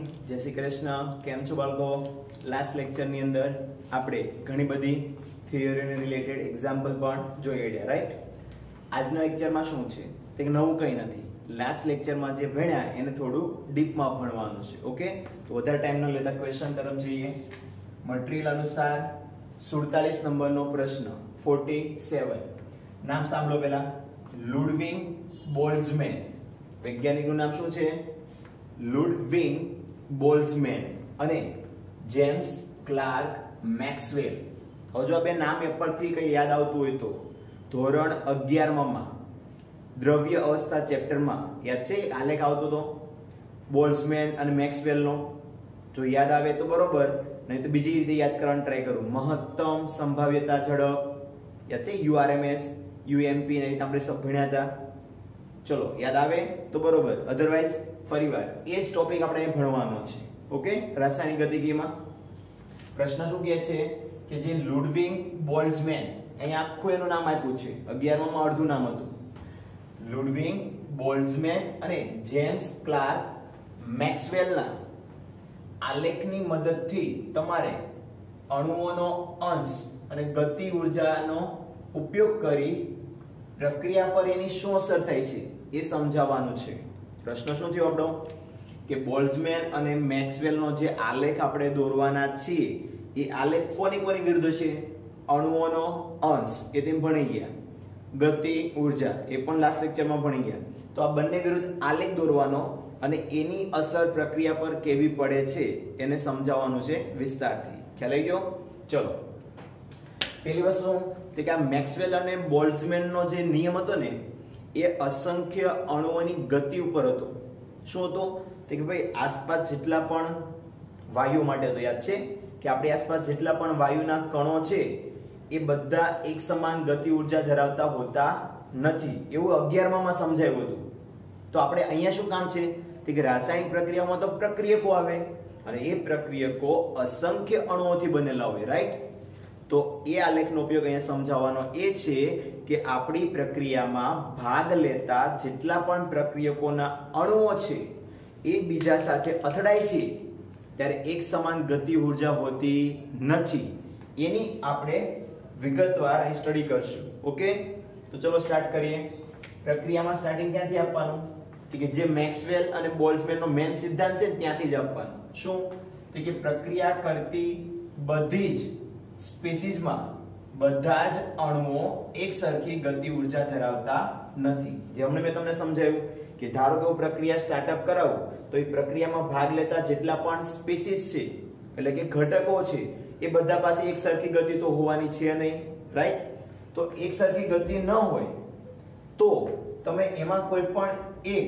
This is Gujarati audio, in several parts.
જય શ્રી કૃષ્ણ. કેમ છો બાળકો? લાસ્ટ લેક્ચરની અંદર આપણે ઘણી બધી થિયરીને રિલેટેડ એક્ઝામ્પલ પણ જોઈ ગયા, રાઈટ? આજના લેક્ચરમાં શું છે તે નવું કંઈ નથી. લાસ્ટ લેક્ચરમાં જે ભણ્યા એને થોડું ડીપમાં ભણવાનું છે. ઓકે, તો વધારે ટાઈમ ન લેતા ક્વેશ્ચન તરફ જઈએ. મટીરીયલ અનુસાર 47 નંબરનો પ્રશ્ન 47. નામ સાંભળો પહેલા. Ludwig Boltzmann. વૈજ્ઞાનિકનું નામ શું છે? લુડવિગ બોલ્ટ્ઝમેન અને જેમ્સ ક્લાર્ક મેક્સવેલ. હવે જો આ બે નામ પરથી કઈ યાદ આવતું હોય તો ધોરણ 11માં દ્રવ્ય અવસ્થા ચેપ્ટરમાં યાદ છે આલેખ આવતો હતો બોલ્ટ્ઝમેન અને મેક્સવેલનો. જો યાદ આવે તો બરોબર, નહીં તો બીજી રીતે યાદ કરવાનું ટ્રાય કરું. મહત્તમ સંભાવ્યતા ઝડપ યાદ છે, URMS UMP ને આપણે સબ ભણ્યા હતા. ચલો યાદ આવે તો બરોબર, અધરવાઇઝ ફરીવાર એ જ ટોપિક આપણે ભણવાનો છે. ઓકે, રાસાયણિક ગતિકીમાં પ્રશ્ન શું કહે છે કે જે લુડવિગ બોલ્ટ્ઝમેન, અહીંયા આખું એનું નામ આપ્યું છે, 11માં અડધું નામ હતું. લુડવિગ બોલ્ટ્ઝમેન અને જેમ્સ ક્લાર્ક મેક્સવેલના આલેખની મદદથી તમારે અણુઓનો અંશ અને ગતિ ઉર્જાનો ઉપયોગ કરી પ્રક્રિયા પર એની શું અસર થાય છે એ સમજાવવાનું છે. પ્રશ્ન શું થયો આપણો કે બોલ્ટ્ઝમેન અને મેક્સવેલનો જે આલેખ આપણે દોરવાના છીએ એ આલેખ કોની કોની વિરુદ્ધ છે? અણુઓનો અંશ એ તેમ ભણી ગયા, ગતિ ઉર્જા એ પણ લાસ્ટ લેક્ચરમાં ભણી ગયા. તો આ બંને વિરુદ્ધ આલેખ દોરવાનો અને એની અસર પ્રક્રિયા પર કેવી પડે છે એને સમજાવવાનું છે વિસ્તારથી. ખ્યાલ આવી ગયો? ચલો, પહેલી વસ્તુ કે આ મેક્સવેલ અને બોલ્ટ્ઝમેનનો જે નિયમ હતો ને એ અસંખ્ય અણુઓની ગતિ ઉપર હતો. શું હતો? કે ભાઈ આસપાસ જેટલા પણ વાયુ માટે હતો, યાદ છે કે આપણી આસપાસ જેટલા પણ વાયુના કણો છે એ બધા એક સમાન ગતિ ઉર્જા ધરાવતા હોતા નથી. એવું 11માં સમજાયું હતું. તો આપણે અહીંયા શું કામ છે કે રાસાયણિક પ્રક્રિયામાં તો પ્રક્રિયકો આવે અને એ પ્રક્રિયકો અસંખ્ય અણુઓથી બનેલા હોય, રાઈટ? તો એ આલેખનો ઉપયોગ અહીંયા સમજાવવાનો એ છે કે આપણી પ્રક્રિયામાં ભાગ લેતા જેટલા પણ પ્રક્રિયકોના અણુઓ છે એ બીજા સાથે અથડાય છે ત્યારે એક સમાન ગતિ ઉર્જા હોતી નથી. એની આપણે વિગતવાર અહીં સ્ટડી કરશું. ઓકે, તો ચલો સ્ટાર્ટ કરીએ. પ્રક્રિયામાં સ્ટાર્ટિંગ ક્યાંથી આપવાનું? કે જે મેક્સવેલ અને બોલ્ટ્ઝમેનનો મેઇન સિદ્ધાંત છે ત્યાંથી જ આપવાનું. શું? કે પ્રક્રિયા કરતી બધી જ સ્પીસીસમાં બધા જ અણુઓ એક સરખી ગતિ ઉર્જા ધરાવતા નથી. જે હમણાં મેં તમને સમજાવ્યું કે ધારો કે હું પ્રક્રિયા સ્ટાર્ટઅપ કરાવું તો એ પ્રક્રિયામાં ભાગ લેતા જેટલા પણ સ્પીસીસ છે એટલે કે ઘટકો છે એ બધા પાસે એક સરખી ગતિ તો હોવાની છે નહીં, રાઈટ? તો એક સરખી ગતિ ન હોય તો તમે એમાં કોઈ પણ એક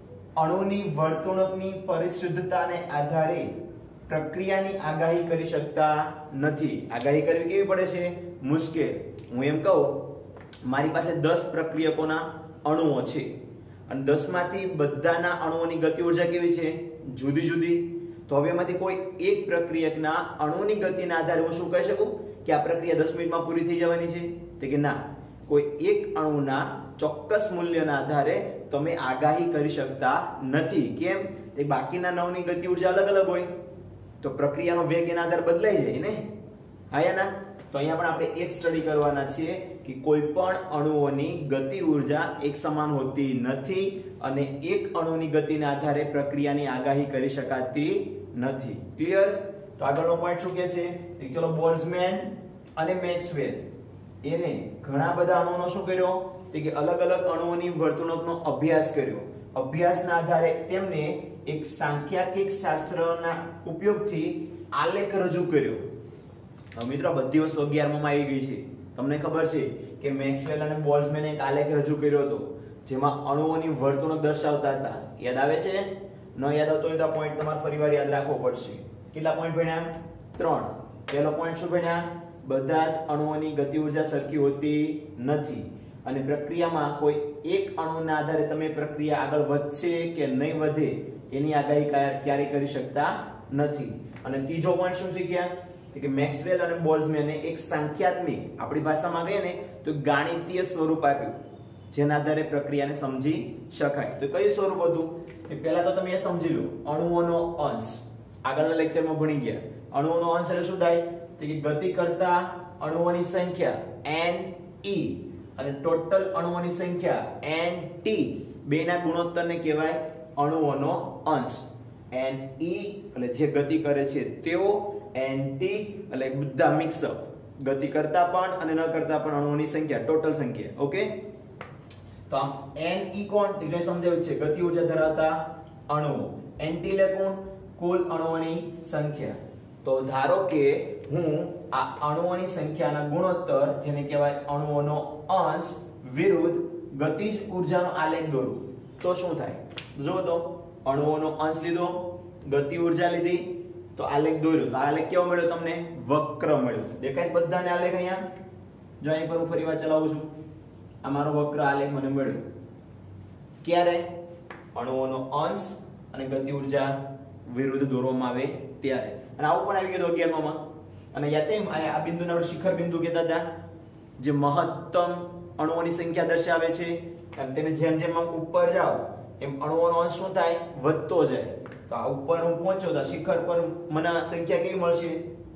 અણુની વર્તણૂકની પરિશુદ્ધતાને આધારે પ્રક્રિયાની આગાહી કરી શકતા નથી. આગાહી કરવી કેવી પડે છે? મુશ્કેલ. હું એમ કહું મારી પાસે 10 પ્રક્રિયકોના અણુઓ છે અને 10 માંથી બધાના અણુઓની ગતિ ઉર્જા કેવી છે? જુદી જુદી. તો હવે એમાંથી કોઈ એક પ્રક્રિયકના અણુની ગતિના આધારે હું શું કહી શકું કે આ પ્રક્રિયા 10 મિનિટમાં પૂરી થઈ જવાની છે? તો કે ના, કોઈ એક અણુના ચોક્કસ મૂલ્યના આધારે તમે આગાહી કરી શકતા નથી. કેમ? તે બાકીના 9ની ગતિ ઉર્જા અલગ અલગ હોય તો પ્રક્રિયાનો વેગ એના આધારે બદલાઈ જાય ને. આયા ના? તો અહીંયા પણ આપણે એ જ સ્ટડી કરવાના છીએ કે કોઈ પણ અણુઓની ગતિ ઉર્જા એક સમાન હોતી નથી અને એક અણુની ગતિના આધારે પ્રક્રિયાની આગાહી કરી શકાતી નથી. ક્લિયર? તો આગળનો પોઈન્ટ શું કહે છે? ચલો, બોલ્ટ્ઝમેન અને મેક્સવેલ એને ઘણા બધા અણુઓનો શું કર્યો કે અલગ અલગ અણુઓની વર્તણૂકનો અભ્યાસ કર્યો. અભ્યાસના આધારે તેમને એક સાંખ્યિક શાસ્ત્રના ઉપયોગથી આલેખ રજૂ કર્યો. હવે મિત્રો બધી વસ્તુ 11માં આવી ગઈ છે. તમને ખબર છે કે મેક્સવેલ અને બોલ્ટ્ઝમેને એક આલેખ રજૂ કર્યો હતો જેમાં અણુઓની વર્તણૂક દર્શાવતા હતા. યાદ આવે છે? ન યાદ આવતો હોય તો આ પોઈન્ટ તમારે ફરીવાર યાદ રાખવો પડશે. કેટલા પોઈન્ટ ભણ્યા? 3. પહેલો પોઈન્ટ શું ભણ્યા? બધા જ અણુઓની ગતિ ઉર્જા સરખી હોતી નથી અને પ્રક્રિયામાં કોઈ એક અણુના આધારે તમે પ્રક્રિયા આગળ વધશે કે નહીં વધે એની આગાહી ક્યારેય કરી શકતા નથી. અને ત્રીજો પોઈન્ટ શું શીખ્યા કે મેક્સવેલ અને બોલ્ટ્ઝમેને એક સાંખ્યાત્મિક, આપણી ભાષામાં કહીએ ને તો ગણિતીય સ્વરૂપ આપ્યું જેના આધારે પ્રક્રિયાને સમજી શકાય. તો કયું સ્વરૂપ હતું? કે પહેલા તો તમે એ સમજી લો અણુઓનો અંશ આગળના લેક્ચરમાં ભણી ગયા અણુઓનો અંશ એટલે શું થાય તો કે ગતિ કરતા અણુઓની સંખ્યા n e અને ટોટલ અણુઓની સંખ્યા n t બેના ગુણોત્તરને કહેવાય અણુઓનો અંશ n e એટલે જે ગતિ કરે છે તેઓ n t એટલે બધા મિક્સઅપ ગતિ કરતા પણ અને ન કરતા પણ અણુઓની સંખ્યા ટોટલ સંખ્યા ઓકે તો આમ n e કોણ તે જો સમજાવ્યું છે ગતિ ઊર્જા ધરાવતા અણુઓ n t એટલે કોણ કુલ અણુઓની સંખ્યા તો ધારો કે હું આ અણુઓની સંખ્યાના ગુણોત્તર જેને કહેવાય અણુઓનો અંશ વિરુદ્ધ ગતિજ ઊર્જાનો આલેખ દોરું તો શું થાય જો તો અણુઓનો અંશ લીધો ગતિ ઊર્જા લીધી તો આલેખ દોર્યો તો આલેખ કેવો મળ્યો તમને વક્ર મળ્યો દેખાય છે બધાને આલેખ અહીંયા જો અહીં પર હું ફરીવાર ચલાવું છું આ મારો વક્ર આલેખ મને મળ્યો ક્યારે અણુઓનો અંશ અને ગતિ ઊર્જા વિરુદ્ધ દોરવામાં આવે ત્યારે અને આવું પણ આવી ગયું 11 માં અને યાદ છે આ બિંદુને આપણે શિખર બિંદુ કહેતા હતા જે મહત્તમ અણુઓની સંખ્યા દર્શાવે છે અને તમે જેમ જેમ ઉપર જાઓ એમ અણુઓનો અંશ શું થાય વધતો જાય તો આ ઉપર હું પહોંચ્યો તો શિખર પર મને સંખ્યા કેવી મળશે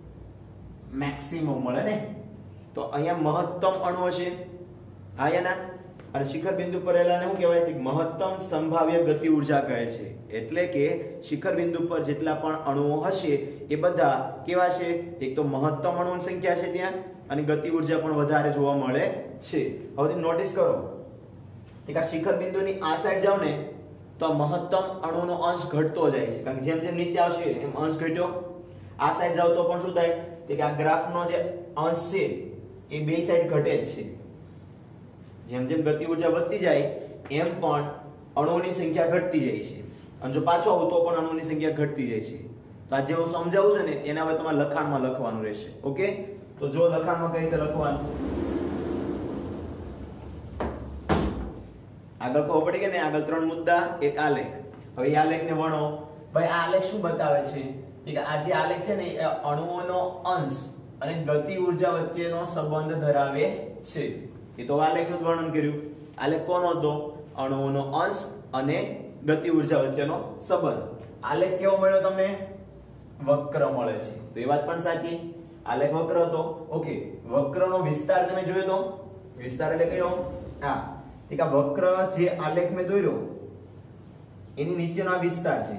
મેક્સિમમ મળે ને તો અહીંયા મહત્તમ અણુઓ છે આયાના અને શિખર બિંદુ પર રહેલાને શું કહેવાય કે મહત્તમ સંભાવ્ય ગતિ ઊર્જા કહે છે એટલે કે શિખર બિંદુ પર જેટલા પણ અણુઓ હશે એ બધા કેવા છે એક તો મહત્તમ અણુઓની સંખ્યા છે ત્યાં અને ગતિ ઊર્જા પણ વધારે જોવા મળે છે હવે તમે નોટિસ કરો કે આ શિખર બિંદુની આ સાઈડ જાવ ને તો મહત્તમ અણુનો અંશ ઘટતો જાય છે કારણ કે જેમ જેમ નીચે આવશે એમ અંશ ઘટ્યો આ સાઈડ જાવ તો પણ શું થાય કે આ ગ્રાફનો જે અંશ છે એ બે સાઈડ ઘટે જ છે જેમ જેમ ગતિ ઊર્જા વધતી જાય એમ પણ અણુઓની સંખ્યા ઘટતી જાય છે અને જો પાછો આવું તો પણ અણુઓની સંખ્યા ઘટતી જાય છે તો આ જે હું સમજાવું છું ને એને હવે તમારે લખાણમાં લખવાનું રહેશે ઓકે તો જો લખાણમાં કઈ રીતે લખવાનું આગળ ખબર પડી કે ને આગળ 3 મુદ્દા એક આલેખ હવે આ આલેખને વણો ભાઈ આ આલેખ શું બતાવે છે કે આ જે આલેખ છે ને એ અણુઓનો અંશ અને ગતિ ઊર્જા વચ્ચેનો સંબંધ ધરાવે છે એ તો આલેખનું વર્ણન કર્યું આલેખ કોનો હતો અણુઓનો અંશ અને ગતિ ઊર્જા વચ્ચેનો સંબંધ આલેખ કેવો મળ્યો તમને વક્ર મળે છે તો એ વાત પણ સાચી આલેખ વક્ર હતો ઓકે વક્રનો વિસ્તાર તમે જોયો તો વિસ્તાર એટલે કયો આ એક આ વક્ર જે આલેખ મેં દોર્યો એની નીચેનો આ વિસ્તાર છે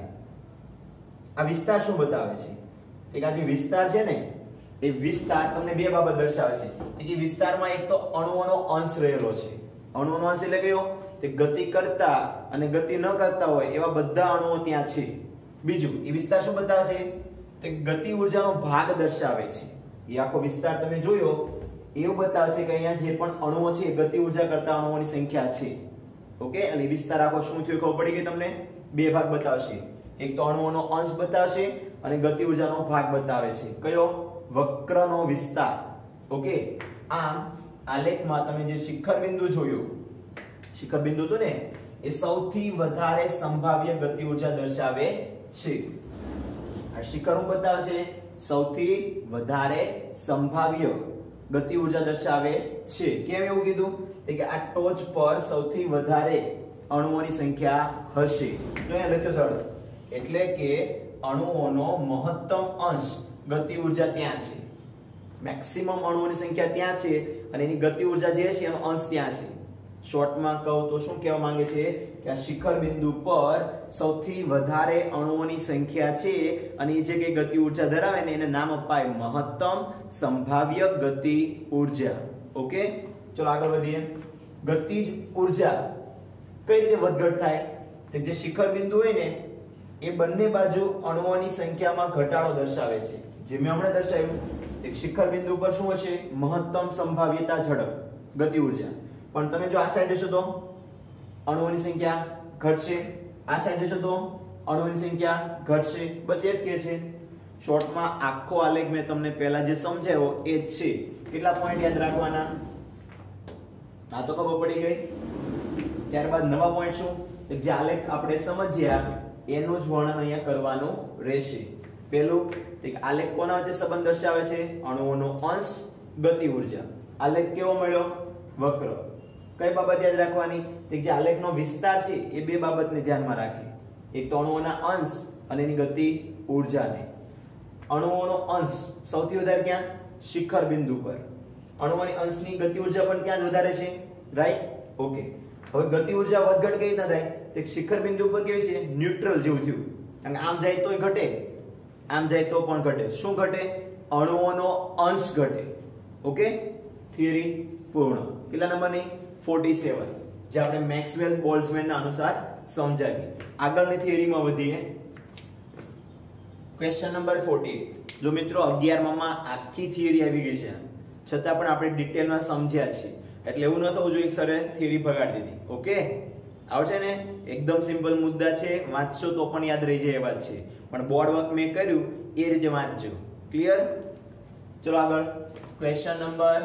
આ વિસ્તાર શું બતાવે છે એક આ જે વિસ્તાર છે ને એ વિસ્તાર તમને બે બાબત દર્શાવે છે કે વિસ્તારમાં એક તો અણુઓનો અંશ રહેલો છે અણુઓનો અંશ એટલે કયો તે ગતિ કરતા અને ગતિ ન કરતા હોય એવા બધા અણુઓ ત્યાં છે બીજું એ વિસ્તાર શું બતાવે છે તે ગતિ ઊર્જાનો ભાગ દર્શાવે છે એ આખો વિસ્તાર તમે જોયો એવું બતાવશે કે અહીંયા જે પણ અણુઓ છે એ ગતિ ઊર્જા કરતા અણુઓની સંખ્યા છે ઓકે અને વિસ્તાર આખો શું થયો ખબર પડી ગઈ તમને બે ભાગ બતાવશે એક તો અણુઓનો અંશ બતાવશે અને ગતિ ઊર્જાનો ભાગ બતાવે છે કયો વક્રનો વિસ્તાર ઓકે આમ આલેખમાં તમે જે શિખર બિંદુ જોયું શિખર બિંદુ તો ને એ સૌથી વધારે સંભાવ્ય ગતિ ઊર્જા દર્શાવે છે આ શિખર હું બતાવશે સૌથી વધારે સંભાવ્ય ગતિ ઊર્જા દર્શાવે છે કેમ એવું કીધું કે આ ટોચ પર સૌથી વધારે અણુઓની સંખ્યા હશે તો અહીંયા લખ્યો છે અર્થ એટલે કે અણુઓનો મહત્તમ અંશ ગતિ ઊર્જા ત્યાં છે મેક્સિમમ અણુઓની સંખ્યા ત્યાં છે અને એની ગતિ ઊર્જા જે છે એનો અંશ ત્યાં છે શોર્ટમાં કહું તો શું કહેવા માંગે છે કે આ શિખર બિંદુ પર સૌથી વધારે અણુઓની સંખ્યા છે અને એ જે કે ગતિ ઊર્જા ધરાવે ને એને નામ અપાય મહત્તમ સંભાવ્ય ગતિ ઊર્જા ઓકે ચલો આગળ વધીએ ગતિજ ઊર્જા કઈ રીતે વધઘટ થાય તો જે શિખર બિંદુ હોય ને એ બંને બાજુ અણુઓની સંખ્યામાં ઘટાડો દર્શાવે છે જે મેં હમણાં દર્શાવ્યું એક શિખર બિંદુ પર શું હશે મહત્તમ સંભાવ્યતા ઝડપ ગતિ ઊર્જા પણ તમે જો આ સાઈડ જશો તો અણુઓની સંખ્યા ઘટશે આ સાઈડ જશો તો અણુઓની સંખ્યા ઘટશે બસ એ જ કહે છે શોર્ટમાં આખો આલેખ મેં તમને પહેલા જે સમજાવ્યો એ જ છે કેટલા પોઈન્ટ યાદ રાખવાના આ તો ખબર પડી ગઈ ત્યારબાદ નવા પોઈન્ટ શું જે આલેખ આપણે સમજ્યા એનું જ વર્ણન અહીંયા કરવાનું રહેશે પહેલું આલેખ કોના વચ્ચે સંબંધ દર્શાવે છે અણુઓનો અંશ ગતિ ઊર્જા આલેખ કેવો મળ્યો વક્ર કઈ બાબત યાદ રાખવાની જે આલેખનો વિસ્તાર છે એ બે બાબતને ધ્યાનમાં રાખી એક તો અણુઓના અંશ અને એની ગતિ ઊર્જાને. અણુઓનો અંશ સૌથી વધારે ક્યાં? શિખર બિંદુ પર. અણુઓની અંશની ગતિ ઊર્જા પણ ત્યાં જ વધારે છે, રાઈટ? ઓકે. હવે ગતિ ઊર્જા વધઘટ કેવી રીતના થાય? તો શિખર બિંદુ પર કેવી છે? ન્યુટ્રલ જેવું થયું. કારણ કે આમ જાય તોય ઘટે, આમ જાય તો પણ ઘટે. શું ઘટે? અણુઓનો અંશ ઘટે. ઓકે, થિયરી પૂર્ણ. કેટલા નંબરની? 47, જે આપણે મેક્સવેલ બોલ્ટ્ઝમેનના અનુસાર સમજાવી. આગળની થિયરીમાં વધીએ. Question number 48. જો મિત્રો 11 માં આખી થિયરી આવી ગઈ છે, છતાં પણ આપણે ડિટેલમાં સમજ્યા છે. એટલે એવું ન થવું જોઈએ કે સરે થિયરી ભગાડી દીધી. ઓકે, આવશે ને? એકદમ સિમ્પલ મુદ્દા છે, વાંચશો તો પણ યાદ રહી જાય એવા જ છે. પણ બોર્ડ વર્ક મેં કર્યું એ રીતે વાંચજો. ક્લિયર? ચલો આગળ. ક્વેશ્ચન નંબર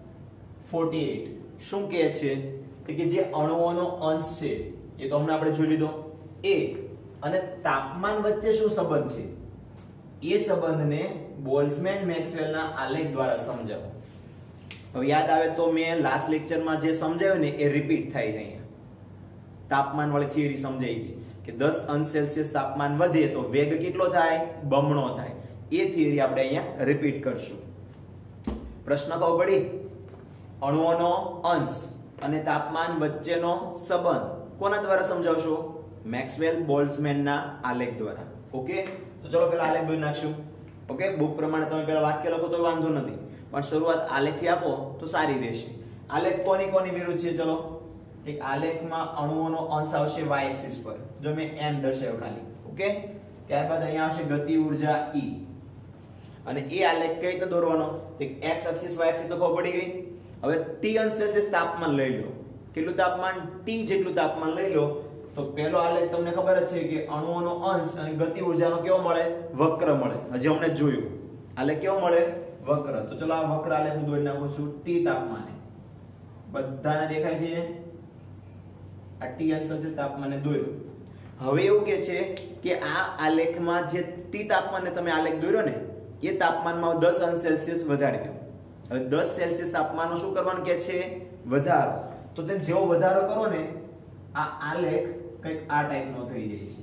48 શું કહે છે કે જે અણુઓનો અંશ છે એ તો હમણાં આપણે જોઈ લીધો, એ અને તાપમાન વચ્ચે શું સંબંધ છે એ સંબંધને બોલ્ટ્ઝમેન મેક્સવેલના આલેખ દ્વારા સમજાવો. હવે યાદ આવે તો મેં લાસ્ટ લેક્ચરમાં જે સમજાવ્યું ને એ રિપીટ થાય છે. અહીંયા તાપમાન વાળી થિયરી સમજાવી હતી કે 10 અંશ સેલ્સિયસ તાપમાન વધે તો વેગ કેટલો થાય? બમણો થાય. એ થિયરી આપણે અહીંયા રિપીટ કરશું. પ્રશ્ન કહો પડી, અણુઓનો અંશ અને તાપમાન વચ્ચેનો સંબંધ કોના દ્વારા સમજાવશો? મેક્સવેલ બોલ્ટ્ઝમેનના આલેખ દ્વારા. ઓકે, તો ચલો પહેલા આલેખ દોરી નાખશું. ઓકે, બુક પ્રમાણે તમે પહેલા વાક્ય લખો તો વાંધો નથી, પણ શરૂઆત આલેખથી આપો તો સારી રહેશે. આલેખ કોની કોની વિરુદ્ધ છે? ચલો, એક આલેખમાં અણુઓનો અંશ આવશે y એક્સિસ પર, જો મેં m દર્શાવ્યો ખાલી. ઓકે, ત્યારબાદ અહીંયા આવશે ગતિ ઊર્જા E. અને એ આલેખ કઈ રીતે દોરવાનો? x એક્સિસ y એક્સિસ તો ખબર પડી ગઈ. હવે T અંશ સેલ્સિયસ તાપમાન લઈ લો. કેટલું તાપમાન? T જેટલું તાપમાન લઈ લો. તો પહેલો આલેખ તમને ખબર જ છે કે અણુઓનો અંશ અને ગતિ ઊર્જાનો કેવો મળે? વક્ર મળે. હજી હમણે જોયું. આલેખ કેવો મળે? વક્ર. તો ચલો આ વક્ર આલેખ હું દોરી નાખું છું T તાપમાને. બધાને દેખાય છે? આ T અંશ સેલ્સિયસ તાપમાને દોર્યું. હવે એવું કે છે કે આ આલેખમાં જે T તાપમાને તમે આલેખ દોર્યો ને એ તાપમાનમાં 10 અંશ સેલ્સિયસ વધારી દો. હવે 10 સેલ્સિયસ તાપમાનનો શું કરવાનું કે છે? વધારો. તો તેમ જેવો વધારો કરો ને આ આલેખ કંઈક આ ટાઈપનો થઈ જાય છે.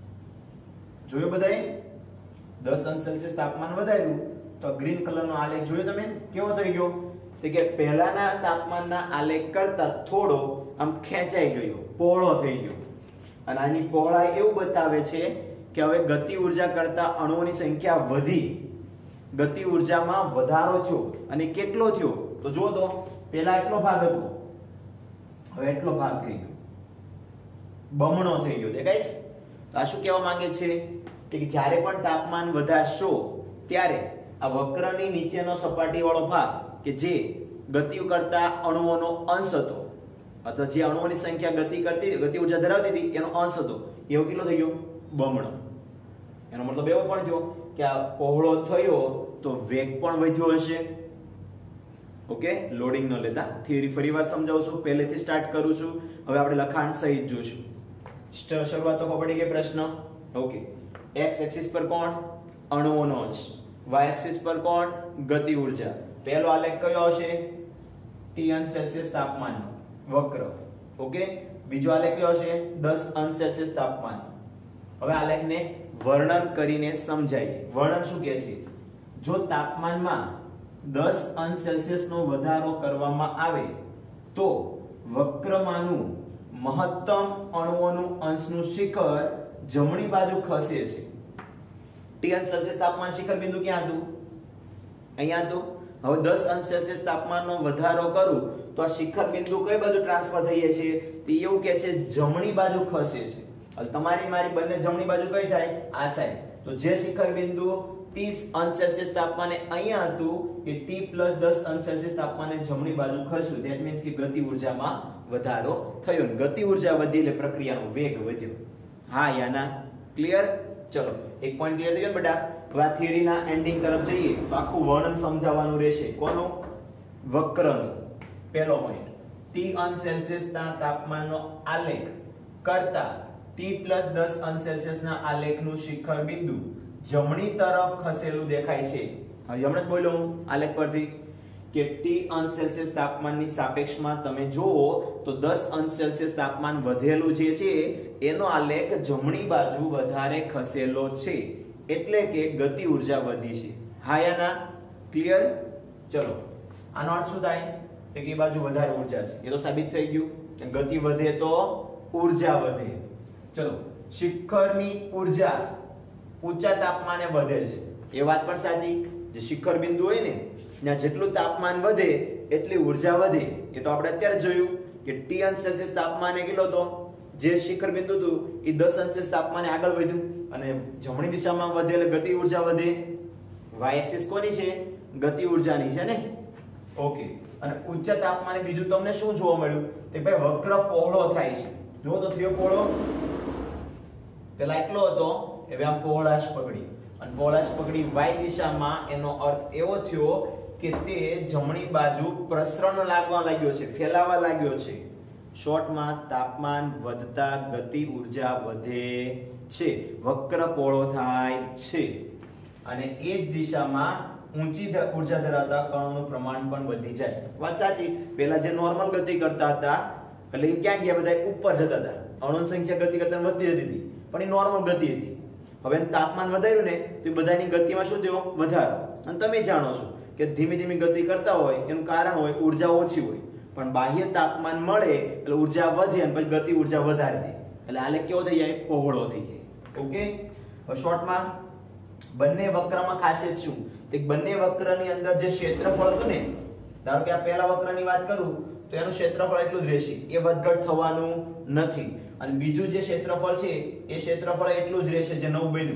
જોયો બધાએ? 10 અંશ સેલ્સિયસ તાપમાન વધાર્યું તો ગ્રીન કલરનો આલેખ જોયો તમે? કેવો થઈ ગયો? તો કે પહેલાના તાપમાનના આલેખ કરતા થોડો આમ ખેંચાઈ ગયો, પહોળો થઈ ગયો. અને આની પહોળાઈ એવું બતાવે છે કે હવે ગતિ ઊર્જા કરતા અણુઓની સંખ્યા વધી, ગતિ ઊર્જામાં વધારો થયો. અને કેટલો થયો? તો જો તો પહેલા એટલો ભાગ હતો, હવે એટલો ભાગ થઈ ગયો, બમણો થઈ ગયો. દેખાય? તો આ શું કહેવા માંગે છે કે જ્યારે પણ તાપમાન વધારશો ત્યારે આ વક્રની નીચેનો સપાટીવાળો ભાગ કે જે ગતિ કરતા અણુઓનો અંશ હતો અથવા જે અણુઓની સંખ્યા ગતિ ઊર્જા ધરાવતી હતી એનો અંશ હતો, એવો કેટલો થઈ ગયો? બમણો. એનો મતલબ એવો પણ થયો કે આ પહોળો થયો તો વેગ પણ વધ્યો હશે. ઓકે, લોડિંગ ન લેતા થિયરી ફરીવાર સમજાવું છું, પહેલેથી સ્ટાર્ટ કરું છું. હવે આપણે લખાણ સહિત જોશું. શરૂઆત તો પડી ગઈ પ્રશ્ન. ઓકે, x એક્સિસ પર કોણ? અણુઓનો અંશ. y એક્સિસ પર કોણ? ગતિ ઊર્જા. પહેલો આલેખ કયો આવશે? T અંશ સેલ્સિયસ તાપમાનનો વક્ર. ઓકે, બીજો આલેખ કયો આવશે? 10 અંશ સેલ્સિયસ તાપમાન. હવે આલેખને વર્ણન કરીને સમજાવીએ. વર્ણન શું કહે છે? જો તાપમાનમાં 10 અંશ સેલ્સિયસનો વધારો કરવામાં આવે તો વક્રમાંનું મહત્તમ અણુઓનું અંશનું શિખર જમણી બાજુ ખસે છે. T અંશ સેલ્સિયસ તાપમાન શિખર બિંદુ ક્યાં હતું? અહીંયા હતું. હવે 10 અંશ સેલ્સિયસ તાપમાનનો વધારો કરું તો આ શિખર બિંદુ કઈ બાજુ ટ્રાન્સફર થઈ જાય છે? તે એવું કહે છે જમણી બાજુ ખસે છે. હવે તમારી મારી બંને જમણી બાજુ કઈ થાય? આ સાઈડ. તો જે શિખર બિંદુ 30 અંશ સેલ્સિયસ તાપમાને અહીંયા હતું એ T + 10 અંશ સેલ્સિયસ તાપમાને જમણી બાજુ ખસ્યું. ધેટ મીન્સ કે ગતિ ઊર્જામાં વધારો થયો. ગતિ ઊર્જા વધી એટલે પ્રક્રિયાનો વેગ વધ્યો. હા યા ના? ક્લિયર? ચલો, એક પોઈન્ટ ક્લિયર થઈ ગયો બેટા. હવે આ થિયરીના એન્ડિંગ તરફ જઈએ તો આખું વર્ણન સમજાવવાનું રહેશે. કોનું? વક્રનું. પહેલો પોઈન્ટ, T અંશ સેલ્સિયસના તાપમાનનો આલેખ કરતા T + 10 અંશ સેલ્સિયસના આલેખનું શિખર બિંદુ જમણી તરફ ખસેલું દેખાય છે. હવે હમણાં જ બોલ્યો હું આલેખ પરથી કે T°C તાપમાનની સાપેક્ષમાં તમે જુઓ તો 10°C તાપમાન વધેલું જે છે એનો આલેખ જમણી બાજુ વધારે ખસેલો છે, એટલે કે ગતિ ઉર્જા વધી છે. હા યા ના? ક્લિયર? ચલો, આનો અર્થ શું થાય? કે એ બાજુ વધારે ઉર્જા છે, એ તો સાબિત થઈ ગયું. ગતિ વધે તો ઉર્જા વધે. ચલો, શિખરની ઉર્જા ઊંચા તાપમાને વધે છે, એ વાત પણ સાચી. જે શિખર બિંદુ હોય ને ત્યાં જેટલું તાપમાન વધે એટલી ઉર્જા વધે. એ તો આપણે અત્યારે જોયું કે T°C તાપમાને કેટલો હતો, જે શિખર બિંદુ હતું એ 10°C તાપમાને આગળ વધ્યું, અને જમણી દિશામાં વધે એટલે ગતિ ઉર્જા વધે. y એક્સિસ કોની છે? ગતિ ઉર્જાની છે ને. ઓકે, અને ઉચ્ચ તાપમાને બીજું તમને શું જોવા મળ્યું? કે ભાઈ વક્ર પહોળો થાય છે. જો તો થયો પહોળો, પેલા એટલો હતો, હવે આમ પહોળાશ પકડી, અને પહોળાશ પકડી y દિશામાં. એનો અર્થ એવો થયો કે તે જમણી બાજુ પ્રસરણ લાગવા લાગ્યો છે, ફેલાવા લાગ્યો છે. શોર્ટમાં તાપમાન વધતા ગતિ ઉર્જા વધે છે, વક્ર પહોળો થાય છે, અને એ જ દિશામાં ઊંચી ઉર્જા ધરાવતા કણોનું પ્રમાણ પણ વધી જાય. વાત સાચી. પહેલા જે નોર્મલ ગતિ કરતા હતા એટલે એ ક્યાં ગયા? બધા ઉપર જતા હતા. અણુની સંખ્યા ગતિ કરતા વધતી જતી હતી, પણ એ નોર્મલ ગતિ હતી. હવે તાપમાન વધાર્યું ને તો એ બધાની ગતિમાં શું થયો? વધારો. અને તમે જાણો છો કે ધીમી ધીમી ગતિ કરતા હોય એનું કારણ હોય ઉર્જા ઓછી હોય, પણ બાહ્ય તાપમાન મળે એટલે ઉર્જા વધે અને પછી ગતિ ઉર્જા વધારે દે, એટલે આલેખ કેવો થઈ જાય? પહોળો થઈ જાય. ઓકે, હવે શોર્ટમાં બંને વક્રમાં ખાસિયત શું? તે બંને વક્રની અંદર જે ક્ષેત્રફળ હતું ને, ધારો કે આ પહેલા વક્રની વાત કરું તો એનું ક્ષેત્રફળ એટલું જ રહેશે, એ વધઘટ થવાનું નથી. અને બીજું જે ક્ષેત્રફળ છે એ ક્ષેત્રફળ એટલું જ રહેશે જે 9 બન્યું.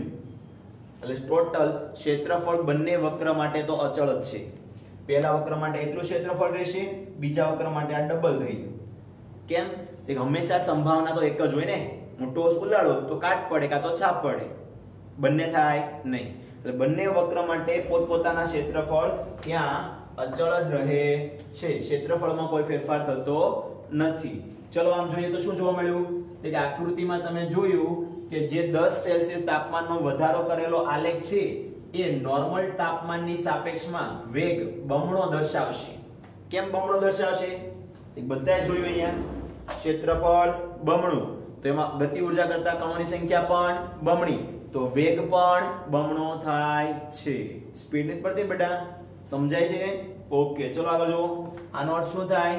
એટલે ટોટલ ક્ષેત્રફળ બંને વક્ર માટે તો અચળ જ છે. પહેલા વક્ર માટે એટલું ક્ષેત્રફળ રહેશે, બીજા વક્ર માટે આ ડબલ થઈ ગયું. કેમ? તે હંમેશા સંભાવના તો એક જ હોય ને. હું ટોસ ઉલાડું તો કાટ પડે કાં તો છાપ પડે, બંને થાય નહીં. એટલે બંને વક્ર માટે પોતપોતાના ક્ષેત્રફળ ત્યાં અચળ જ રહે છે, ક્ષેત્રફળમાં કોઈ ફેરફાર થતો નથી. ચલો આમ જોઈએ તો શું જોવા મળ્યું? કે આકૃતિમાં તમે જોયું કે જે 10°C તાપમાનનો વધારો કરેલો આલેખ છે એ નોર્મલ તાપમાનની સાપેક્ષમાં વેગ બમણો દર્શાવશે. કેમ બમણો દર્શાવશે? બધાએ જોયું અહીંયા ક્ષેત્રફળ બમણું, તો એમાં ગતિ ઉર્જા કરતા કણોની સંખ્યા પણ બમણી, તો વેગ પણ બમણો થાય છે. સ્પીડ નથી પડતી બેટા? સમજાય છે? ઓકે, ચલો આગળ જુઓ. આનો અર્થ શું થાય?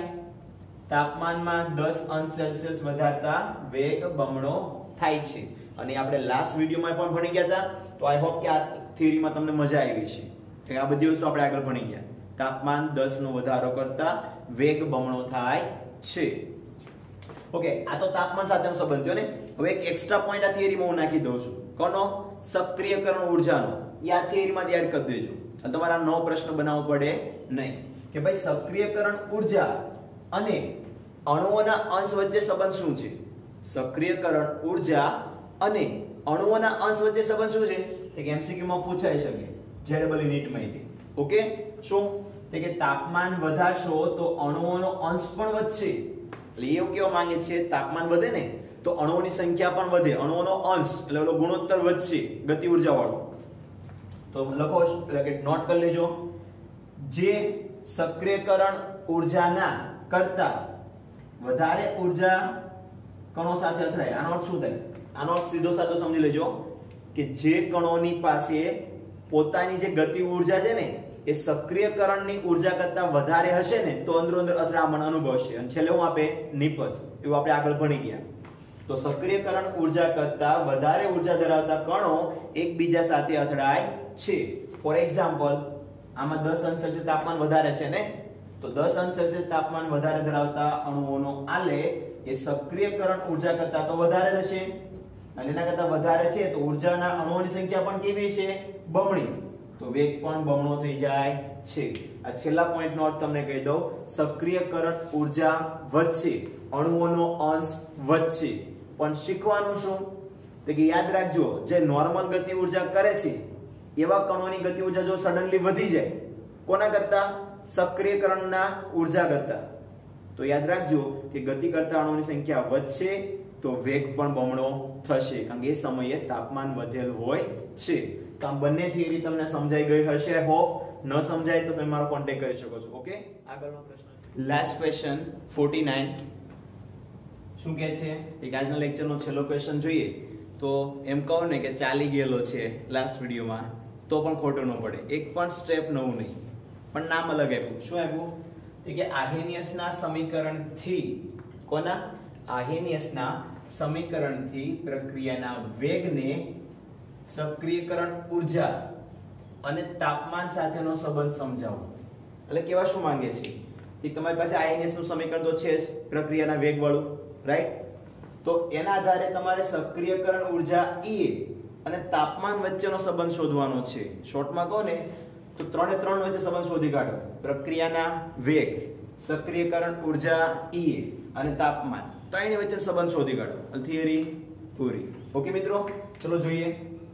તાપમાનમાં 10°C વધારતા વેગ બમણો થાય છે. અને આપણે લાસ્ટ વિડિયોમાં પણ ભણી ગયા હતા, તો આઈ હોપ કે આ થિયરીમાં તમને મજા આવી છે કે આ બધી વસ્તુ આપણે આગળ ભણી ગયા. તાપમાન 10 નો વધારો કરતા વેગ બમણો થાય છે. ઓકે, આ તો તાપમાન સાથેનો સંબંધ થયો ને. હવે એક એક્સ્ટ્રા પોઈન્ટ આ થિયરીમાં હું નાખી દઉં છું. કોનો? સક્રિયકરણ ઉર્જાનો. એ આ થિયરીમાં એડ કરી દેજો, એટલે તમારા નવો પ્રશ્ન બનાવવો પડે નહીં. કે ભાઈ સક્રિયકરણ ઉર્જા અને અણુઓના અંશ વચ્ચે સંબંધ શું છે? સક્રિયકરણ ઉર્જા અને અણુઓના અંશ વચ્ચે સંબંધ શું છે? કે એમસીક્યુ માં પૂછાઈ શકે, જેડબલ નીટ માહિતી. ઓકે, શું? કે તાપમાન વધારશો તો અણુઓનો અંશ પણ વધશે. એટલે એવું કેવા માંગે છે, તાપમાન વધે ને તો અણુઓની સંખ્યા પણ વધે, અણુઓનો અંશ એટલે ઓલો ગુણોત્તર વધશે ગતિ ઉર્જા વાળો. તો લખો, એટલે કે નોટ કરી લેજો. જે સક્રિયકરણ ઉર્જાના કરતા વધારે ઉર્જા કણો સાથે અથડાય, આનો અર્થ શું થાય? આનો અર્થ સીધો સાધો સમજી લેજો કે જે કણોની પાસે પોતાની જે ગતિ ઉર્જા છે ને એ સક્રિયકરણની ઉર્જા કરતા વધારે હશે ને તો અંદરો અંદર અથડામણ અનુભવશે, અને છેલ્લે હું આપે નિપજ. એવું આપણે આગળ ભણી ગયા. તો સક્રિયકરણ ઉર્જા કરતા વધારે ઉર્જા ધરાવતા કણો એકબીજા સાથે અથડાય છે. ફોર એક્ઝામ્પલ, આમાં 10°C તાપમાન વધારે છે ને, તો 10°C તાપમાન વધારે ધરાવતા અણુઓનો આલેખ એ સક્રિયકરણ ઉર્જા કરતા તો વધારે જ હશે, અને એના કરતા વધારે છે તો ઉર્જાના અણુઓની સંખ્યા પણ કેવી છે? બમણી. તો વેગ પણ બમણો થઈ જાય છે. આ છેલ્લા પોઈન્ટનો અર્થ તમને કહી દઉં. સક્રિયકરણ ઉર્જા વધશે, અણુઓનો અંશ વધશે, પણ શીખવાનું શું? તો કે યાદ રાખજો, જે નોર્મલ ગતિ ઉર્જા કરે છે એવા કણોની ગતિ ઉર્જા જો સડનલી વધી જાય, કોના કરતા? સક્રિયકરણના ઉર્જા કરતા, તો યાદ રાખજો કે ગતિ કરતા અણુઓની સંખ્યા વધશે તો વેગ પણ બમણો થશે, કારણ કે એ સમયે તાપમાન વધેલ હોય છે. તો આ બંને થિયરી તમને સમજાઈ ગઈ હશે. I hope. ન સમજાય તો તમે મારો કોન્ટેક્ટ કરી શકો છો. ઓકે, આગળનો પ્રશ્ન. લાસ્ટ ક્વેશ્ચન 49 શું કહે છે કે આજના લેક્ચરનો છેલ્લો ક્વેશ્ચન જોઈએ તો એમ કહો ને કે ચાલી ગયેલો છે લાસ્ટ વિડીયોમાં તો પણ ખોટું ન પડે. એક પણ સ્ટેપ નવું નહીં, પણ નામ અલગ આપ્યું. શું આપ્યું? કે આર્હેનિયસના સમીકરણથી, કોના? આર્હેનિયસના સમીકરણથી પ્રક્રિયાના વેગને સક્રિયકરણ ઉર્જા અને તાપમાન સાથેનો સંબંધ સમજાવો. એટલે કેવા શું માંગે છે કે તમારી પાસે આર્હેનિયસ નું સમીકરણ તો છે જ પ્રક્રિયાના વેગ વાળું, રાઈટ? તો એના આધારે તમારે સક્રિયકરણ ઉર્જા E અને તાપમાન વચ્ચેનો સંબંધ શોધવાનો છે. શોર્ટમાં કહો ને તો 3 3 વચ્ચે સંબંધ શોધી કાઢો. પ્રક્રિયાના વેગ, સક્રિયકરણ ઉર્જા E અને તાપમાન, તો એની વચ્ચે સંબંધ શોધી કાઢો. થિયરી પૂરી. ઓકે મિત્રો, ચલો જોઈએ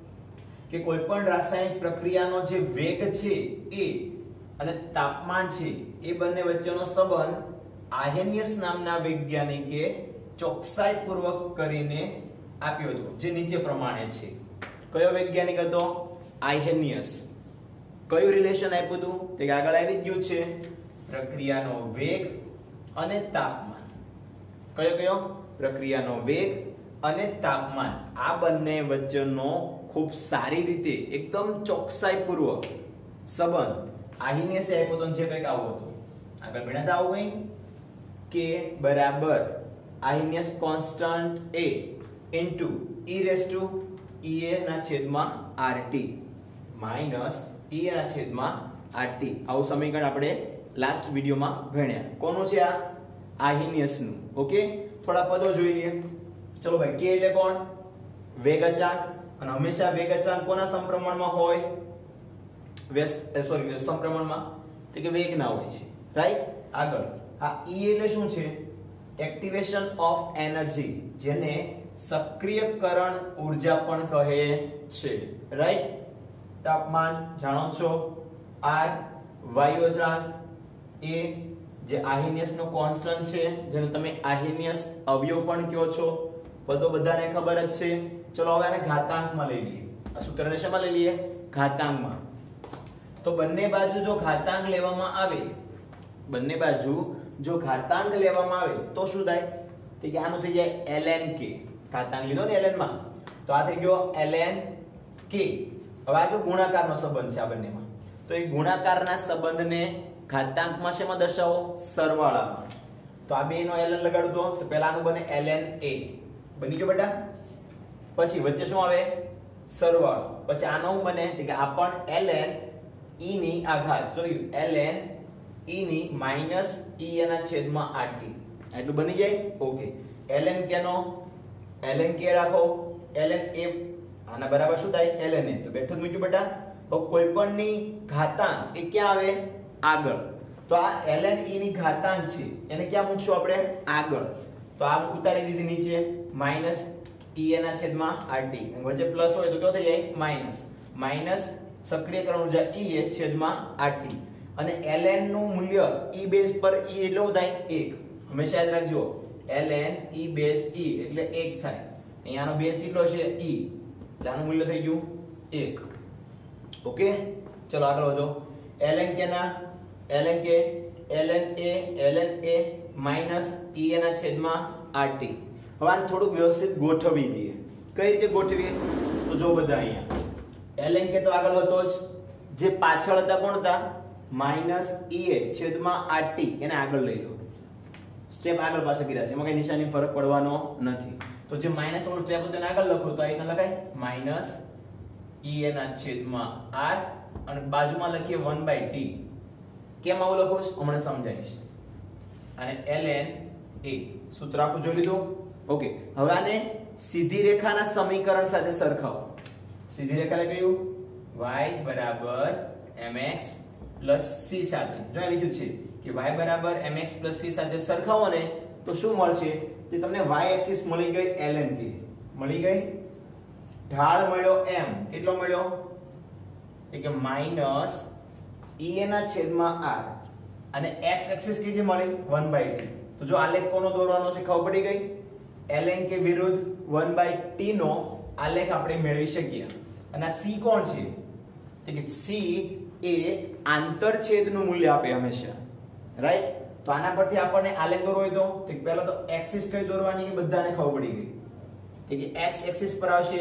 કે કોઈ પણ રાસાયણિક પ્રક્રિયાનો જે વેગ છે એ અને તાપમાન છે એ બંને વચ્ચેનો સંબંધ આર્હેનિયસ નામના વૈજ્ઞાનિકે ચોકસાઈપૂર્વક કરીને આપ્યો હતો, જે નીચે પ્રમાણે છે. કયો વૈજ્ઞાનિક હતો? આર્હેનિયસ. કયું રિલેશન આપ્યું હતું? તે આગળ આવી જ ગયું છે. પ્રક્રિયાનો વેગ અને તાપમાન. કયો? પ્રક્રિયાનો વેગ અને તાપમાન. આ બંને વચ્ચેનો ખૂબ સારી રીતે એકદમ ચોકસાઈપૂર્વક સંબંધ આર્હેનિયસે આપ્યો હતો, જે કંઈક આવો હતો. આગળ ભણ્યા આવું કંઈ કે બરાબર Arrhenius constant A into e raise to EA ના છેદમાં RT માઈનસ EA ના છેદમાં RT. આવું સમીકરણ આપણે લાસ્ટ વિડિયોમાં ભણ્યા. કોનું છે આ? આર્હેનિયસ નું. ઓકે, થોડા પદો જોઈ લઈએ. ચલો ભાઈ, K એટલે કોણ? વેગ અચળાંક. અને હંમેશા વેગ અચળાંક કોના સમપ્રમાણમાં હોય? સમપ્રમાણમાં તો કે વેગના હોય છે, રાઈટ? આગળ આ E એટલે શું છે? એક્ટિવેશન ઓફ એનર્જી, જેને સક્રિયકરણ ઉર્જા પણ કહે છે, રાઈટ? તાપમાન જાણો છો, R વાયુ અચળાંક, A જે આર્હેનિયસ નો કોન્સ્ટન્ટ છે, જેને તમે આર્હેનિયસ અવયવ પણ કહો છો. બધો બધાને ખબર જ છે. ચલો હવે આને ઘાતાંકમાં લઈ લઈએ. આ સૂત્રને શેમાં લઈ લઈએ? ઘાતાંકમાં. તો બંને બાજુ જો ઘાતાંક લેવામાં આવે, બંને બાજુ જો ઘાતાંક લેવામાં આવે તો શું થાય? તો કે આનું થઈ જાય ln k. ઘાતાંક લીધો ને ln માં, તો આ થઈ ગયો ln k. હવે આ જો ગુણાકારનો સંબંધ છે આ બંનેમાં, તો એ ગુણાકારના સંબંધને ઘાતાંકમાં શેમાં દર્શાવો? સરવાળામાં. તો આ બે નો ln લગાડો તો પહેલા આનું બને ln a. બની ગયો બેટા. પછી વચ્ચે શું આવે? સરવાળો. પછી આનો શું બને? કે આ પણ ln e ની આઘાત. જોયું? ln e ની માઈનસ e ના છેદમાં RT. એટલું બની જાય. ઓકે, ln k નો ln k રાખો, ln a આના બરાબર શું થાય? ln a. તો બેઠું મૂક્યું બેટા. તો કોઈ પણ ની ઘાતાંક એ ક્યાં આવે? આગળ. તો આ ln e ની ઘાતાંક છે, એને ક્યાં મૂકશું આપણે? આગળ. તો આ ઉતારી દીધી નીચે, માઈનસ e ના છેદમાં RT. વચ્ચે પ્લસ હોય તો કેવું થઈ જાય? માઈનસ. માઈનસ સક્રિયકરણ ઉર્જા E છેદમાં RT. અને ln નું મૂલ્ય e બેઝ પર e એટલું થાય 1. હંમેશા યાદ રાખજો, ln e બેઝ e એટલે 1 થાય. અહીંયાનો બેઝ કેટલો છે? e. એટલે આનું મૂલ્ય થઈ ગયું 1. ઓકે, ચલો આગળ વધો. ln k ના ln k, ln a minus e ના છેદમાં RT. હવે આને થોડુંક વ્યવસ્થિત ગોઠવી દઈએ. કઈ રીતે ગોઠવીએ? તો જો બધા અહીંયા ln k તો આગળ હતો જ, જે પાછળ હતા કોણ હતા? માઈનસ EA છેદમાં RT. એને આગળ લઈ લો. સ્ટેપ આગળ પાછળ કર્યા છે, એમાં કઈ નિશાની ફરક પડવાનો નથી. તો જે માઈનસ વાળું સ્ટેપ હતું એને આગળ લખો તો આ રીતના લખાય માઈનસ EA ના છેદમાં R અને બાજુમાં લખીએ 1/t. કેમ આવું લખો છો હમણાં સમજાવીશ. અને ln a સૂત્ર આખું જોઈ લીધું. ઓકે, હવે આને સીધી રેખાના સમીકરણ સાથે સરખાવો. સીધી રેખા એટલે કયું? y બરાબર mx પ્લસ c સાથે. જો આ લીધું છે કે y બરાબર mx પ્લસ c સાથે સરખાવો ને તો શું મળશે? તે તમને y એક્સિસ મળી ગઈ ln k. મળી ગઈ. ઢાળ મળ્યો m. કેટલો મળ્યો? કે માઈનસ EA ના છેદમાં R. અને x એક્સિસ કેટલી મળી? 1/t. તો જો આલેખ કોનો દોરવાનો છે ખબર પડી ગઈ? ln k વિરુદ્ધ 1/t નો આલેખ આપણે મેળવી શકીએ. અને આ c કોણ છે? તો કે c એ આંતરછેદનું મૂલ્ય આપે હંમેશા, રાઈટ? તો આના પરથી આપણને આલેખ દોરવો હોય તો પહેલા તો એક્સિસ કઈ દોરવાની એ બધાને ખબર પડી ગઈ. કે x એક્સિસ પર આવશે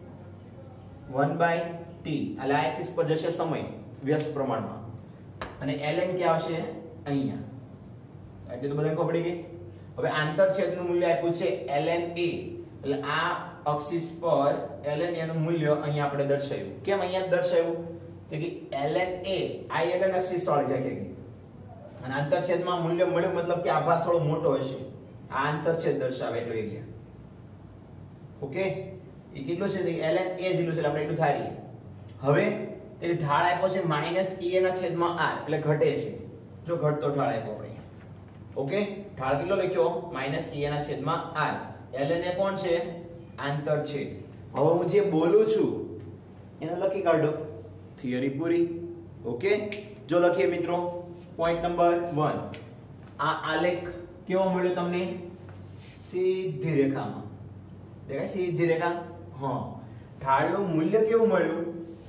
1/t, એટલે આ એક્સિસ પર જશે સમય વ્યસ્ત પ્રમાણમાં, અને ln ક્યાં આવશે? અહીંયા. એટલે તો બધાને ખબર પડી ગઈ. હવે આંતરછેદનું મૂલ્ય આપ્યું છે ln a, એટલે આ અક્ષિસ પર ln a નું મૂલ્ય અહીંયા આપણે દર્શાવ્યું. કેમ અહીંયા દર્શાવ્યું? કે ln a આ ln અક્ષિસ વાળી છે કે અને આંતરછેદમાં મૂલ્ય મળ્યું, મતલબ કે આ ભાગ થોડો મોટો હશે. આ આંતરછેદ દર્શાવે એટલો એરિયા. ઓકે, એ કેટલો છે? ln a જેટલું છે, આપણે એટલું ધારીએ. હવે તે ઢાળ આપ્યો છે -e ના છેદમાં r, એટલે ઘટે છે. જો ઘટતો ઢાળ આપ્યો આપણે. ઓકે, ઢાળ કેટલો લખ્યો? -e ના છેદમાં r. ln a કોણ છે? આંતરછેદ. હવે હું જે બોલું છું એને લખી કાઢો. થિયરી પૂરી. ઓકે, જો લખીએ મિત્રો. પોઈન્ટ નંબર 1, આ આલેખ કેવો મળ્યો તમને? સીધી રેખામાં. દેખાય સીધી રેખા? હા. ઢાળનું મૂલ્ય કેવું મળ્યું?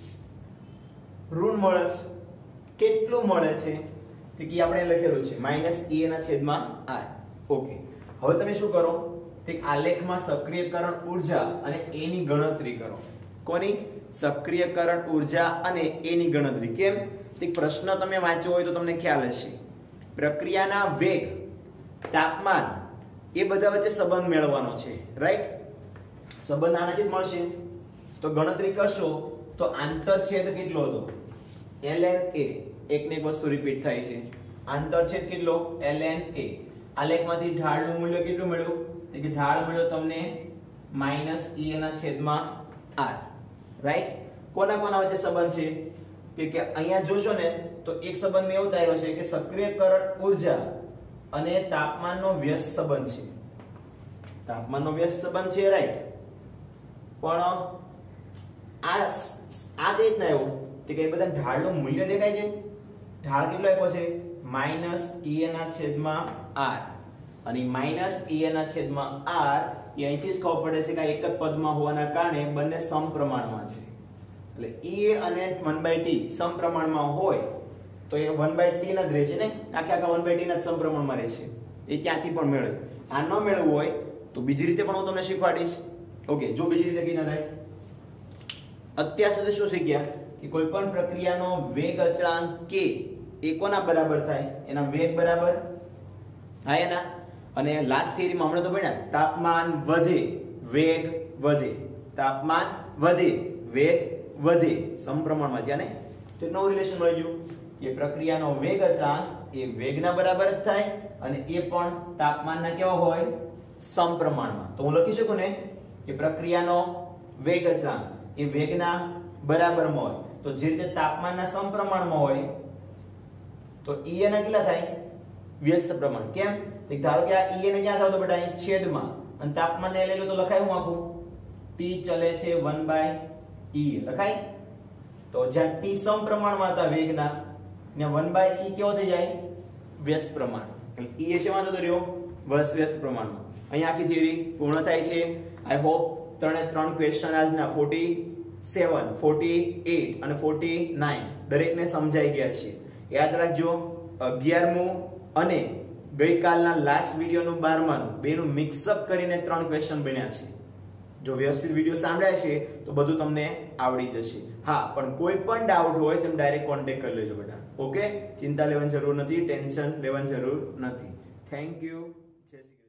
ઋણ મળે છે. કેટલું મળે છે? તો કે આપણે લખેલું છે -e ના છેદમાં r. ઓકે, હવે તમે શું કરો? તે આલેખમાં સક્રિયકરણ ઊર્જા અને a ની ગણતરી કરો. કોની? સક્રિયકરણ ઊર્જા અને a ની ગણતરી. કેમ? તે પ્રશ્ન તમે વાંચ્યો હોય તો તમને ખ્યાલ હશે. પ્રક્રિયાના વેગ, તાપમાન એ બધા વચ્ચે સંબંધ મેળવવાનો છે, રાઈટ? સંબંધ આનાથી જ મળશે. તો ગણતરી કરશો તો આંતરછેદ કેટલો હતો? ln a. એકને એક વસ્તુ રિપીટ થાય છે. આંતરછેદ કેટલો? ln a. આલેખમાંથી ઢાળનું મૂલ્ય કેટલું મળ્યું? તો કે ઢાળ મળ્યો તમને -e ના છેદમાં r, રાઈટ? કોના કોના વચ્ચે સંબંધ છે? કે અહીંયા જોશો ને તો એક સંબંધ એવો થાય છે કે સક્રિયકરણ ઊર્જા અને તાપમાનનો વ્યસ્ત સંબંધ છે. તાપમાનનો વ્યસ્ત સંબંધ છે, રાઈટ? પણ આ કઈ રીતના આવ્યો? તો કે બધા ઢાળનું મૂલ્ય દેખાય છે. ઢાળ કેટલો આપ્યો છે? -e ના છેદમાં r. અને -e ના છેદમાં r એ અહીંથી જ ખબર પડે છે કે આ એક જ પદમાં હોવાના કારણે બંને સમપ્રમાણમાં છે. એટલે e અને 1/t સમપ્રમાણમાં હોય તો એ 1/t ના જ રહેશે ને, આખા 1/t ના જ સમપ્રમાણમાં રહેશે. એ ક્યાંથી પણ મેળવે. આ ન મેળવવું હોય તો બીજી રીતે પણ હું તમને શીખવાડીશ. ઓકે, જો બીજી રીતે કઈ ના થાય. અત્યાર સુધી શું શીખ્યા? કે કોઈ પણ પ્રક્રિયાનો વેગ અચળાંક k એ કોના બરાબર થાય? એના વેગ બરાબર. હા, એના. અને લાસ્ટ થિયરીમાં હમણાં તો ભણ્યા તાપમાન વધે વેગ વધે, તાપમાન વધે વેગ વધે, સમપ્રમાણમાં ત્યાં ને. તો નવું રિલેશન મળી ગયું કે પ્રક્રિયાનો વેગ અચળાંક એ વેગના બરાબર જ થાય અને એ પણ તાપમાનના કેવા હોય? સમપ્રમાણમાં. તો હું લખી શકું ને કે પ્રક્રિયાનો વેગ અચળાંક એ વેગના બરાબરમાં હોય. તો જે રીતે તાપમાનના સમપ્રમાણમાં હોય તો e ના કેટલા થાય? વ્યસ્ત પ્રમાણ. કેમ? ધારો કે આ e ને ક્યાં થાવ? તો બેટા અહીં છેદમાં, અને તાપમાનને લઈ લો તો લખાય હું આખું t ચલે છે 1/e લખાય. તો જ્યાં t સમપ્રમાણમાં હતા વેગના, ને 1/e કેવો થઈ જાય? વ્યસ્ત પ્રમાણ. એટલે e શેમાં થતો રહ્યો? વ્યસ્ત પ્રમાણમાં. અહીં આખી થિયરી પૂર્ણ થાય છે. આઈ હોપ 3 ક્વેશ્ચન આજના 47, 48 અને 49 દરેકને સમજાઈ ગયા છે. યાદ રાખજો, 11મું અને ગઈકાલના લાસ્ટ વિડિયોનું 12માનું બેનું મિક્સઅપ કરીને 3 ક્વેશ્ચન બન્યા છે. જો વ્યવસ્થિત વિડિયો સાંભળ્યા છે તો બધું તમને આવડી જશે. હા, પણ કોઈ પણ ડાઉટ હોય તો ડાયરેક્ટ કોન્ટેક્ટ કરી લેજો બેટા. ઓકે, ચિંતા લેવાની જરૂર નથી, ટેન્શન લેવાની જરૂર નથી. Thank you. જય શ્રી